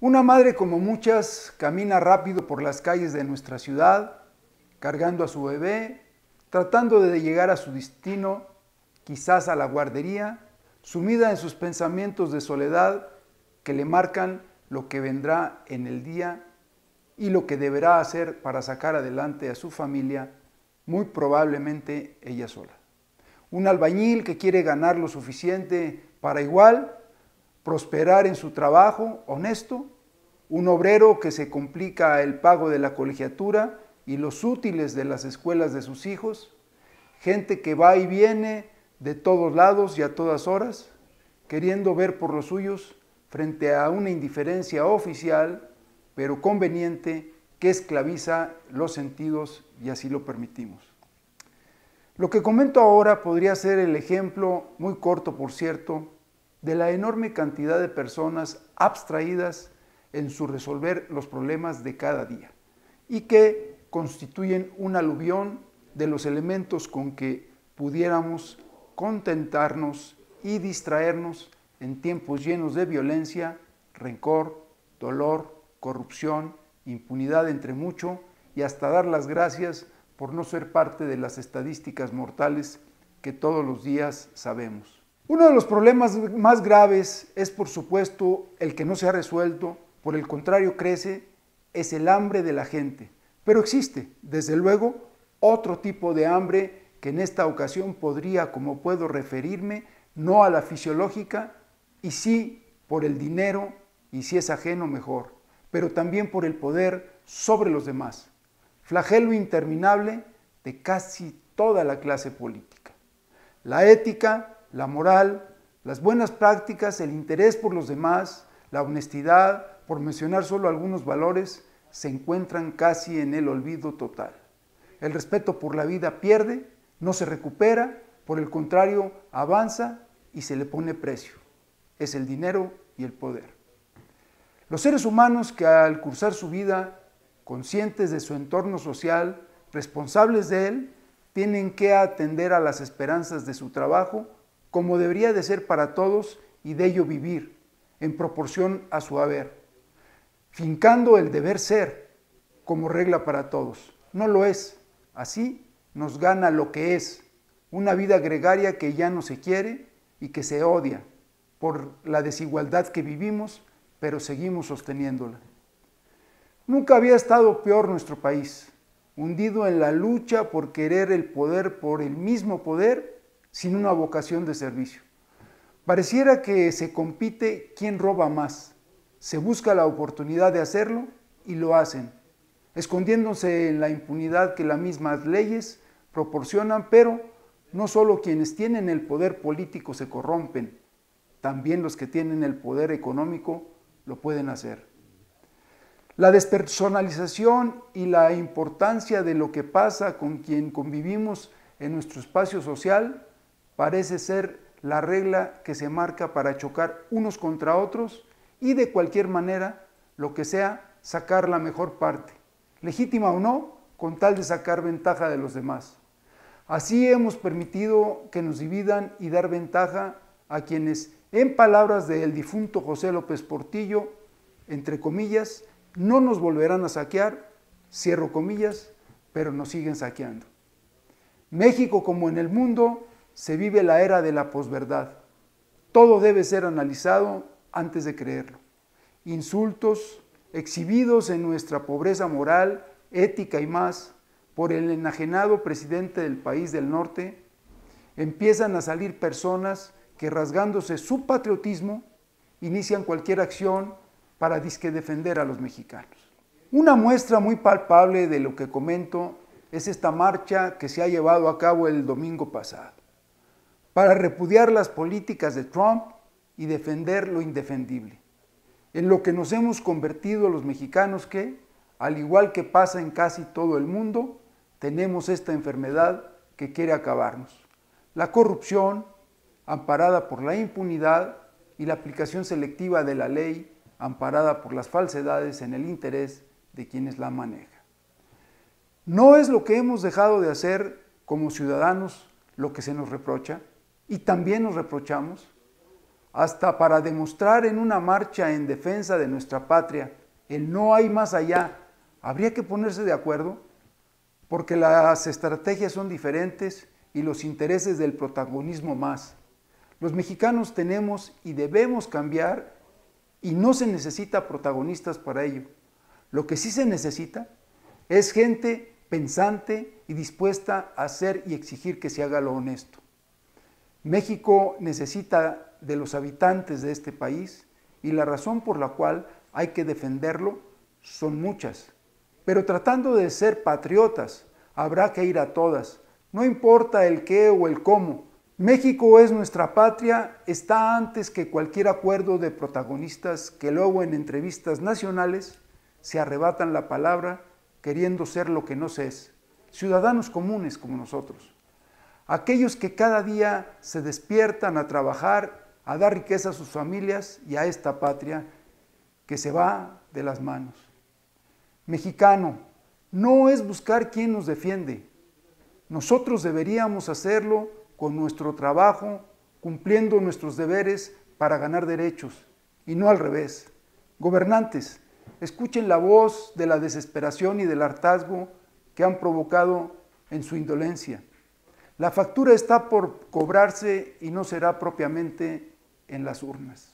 Una madre como muchas camina rápido por las calles de nuestra ciudad, cargando a su bebé, tratando de llegar a su destino, quizás a la guardería, sumida en sus pensamientos de soledad que le marcan lo que vendrá en el día y lo que deberá hacer para sacar adelante a su familia, muy probablemente ella sola. Un albañil que quiere ganar lo suficiente para igual prosperar en su trabajo honesto, un obrero que se complica el pago de la colegiatura y los útiles de las escuelas de sus hijos, gente que va y viene de todos lados y a todas horas, queriendo ver por los suyos frente a una indiferencia oficial, pero conveniente, que esclaviza los sentidos y así lo permitimos. Lo que comento ahora podría ser el ejemplo, muy corto por cierto, de la enorme cantidad de personas abstraídas en su resolver los problemas de cada día y que constituyen un aluvión de los elementos con que pudiéramos contentarnos y distraernos en tiempos llenos de violencia, rencor, dolor, corrupción, impunidad entre mucho y hasta dar las gracias por no ser parte de las estadísticas mortales que todos los días sabemos. Uno de los problemas más graves es, por supuesto, el que no se ha resuelto, por el contrario crece, es el hambre de la gente. Pero existe, desde luego, otro tipo de hambre que en esta ocasión podría, como puedo referirme, no a la fisiológica, y sí por el dinero, y si es ajeno mejor, pero también por el poder sobre los demás. Flagelo interminable de casi toda la clase política. La ética, la moral, las buenas prácticas, el interés por los demás, la honestidad, por mencionar solo algunos valores, se encuentran casi en el olvido total. El respeto por la vida pierde, no se recupera, por el contrario, avanza y se le pone precio. Es el dinero y el poder. Los seres humanos que al cursar su vida, conscientes de su entorno social, responsables de él, tienen que atender a las esperanzas de su trabajo como debería de ser para todos y de ello vivir, en proporción a su haber, fincando el deber ser como regla para todos. No lo es. Así nos gana lo que es, una vida gregaria que ya no se quiere y que se odia por la desigualdad que vivimos, pero seguimos sosteniéndola. Nunca había estado peor nuestro país, hundido en la lucha por querer el poder por el mismo poder, sin una vocación de servicio. Pareciera que se compite quién roba más, se busca la oportunidad de hacerlo y lo hacen, escondiéndose en la impunidad que las mismas leyes proporcionan, pero no solo quienes tienen el poder político se corrompen, también los que tienen el poder económico lo pueden hacer. La despersonalización y la importancia de lo que pasa con quien convivimos en nuestro espacio social parece ser la regla que se marca para chocar unos contra otros y de cualquier manera, lo que sea, sacar la mejor parte, legítima o no, con tal de sacar ventaja de los demás. Así hemos permitido que nos dividan y dar ventaja a quienes, en palabras del difunto José López Portillo, entre comillas, no nos volverán a saquear, cierro comillas, pero nos siguen saqueando. México, como en el mundo, se vive la era de la posverdad. Todo debe ser analizado antes de creerlo. Insultos exhibidos en nuestra pobreza moral, ética y más, por el enajenado presidente del país del norte, empiezan a salir personas que, rasgándose su patriotismo, inician cualquier acción para disque defender a los mexicanos. Una muestra muy palpable de lo que comento es esta marcha que se ha llevado a cabo el domingo pasado, para repudiar las políticas de Trump y defender lo indefendible, en lo que nos hemos convertido los mexicanos que, al igual que pasa en casi todo el mundo, tenemos esta enfermedad que quiere acabarnos. La corrupción, amparada por la impunidad y la aplicación selectiva de la ley, amparada por las falsedades en el interés de quienes la manejan. No es lo que hemos dejado de hacer como ciudadanos lo que se nos reprocha, y también nos reprochamos, hasta para demostrar en una marcha en defensa de nuestra patria el no hay más allá, habría que ponerse de acuerdo, porque las estrategias son diferentes y los intereses del protagonismo más. Los mexicanos tenemos y debemos cambiar y no se necesita protagonistas para ello. Lo que sí se necesita es gente pensante y dispuesta a hacer y exigir que se haga lo honesto. México necesita de los habitantes de este país y la razón por la cual hay que defenderlo son muchas. Pero tratando de ser patriotas, habrá que ir a todas. No importa el qué o el cómo. México es nuestra patria, está antes que cualquier acuerdo de protagonistas que luego en entrevistas nacionales se arrebatan la palabra queriendo ser lo que no se es. Ciudadanos comunes como nosotros. Aquellos que cada día se despiertan a trabajar, a dar riqueza a sus familias y a esta patria que se va de las manos. Mexicano, no es buscar quién nos defiende. Nosotros deberíamos hacerlo con nuestro trabajo, cumpliendo nuestros deberes para ganar derechos, y no al revés. Gobernantes, escuchen la voz de la desesperación y del hartazgo que han provocado en su indolencia. La factura está por cobrarse y no será propiamente en las urnas.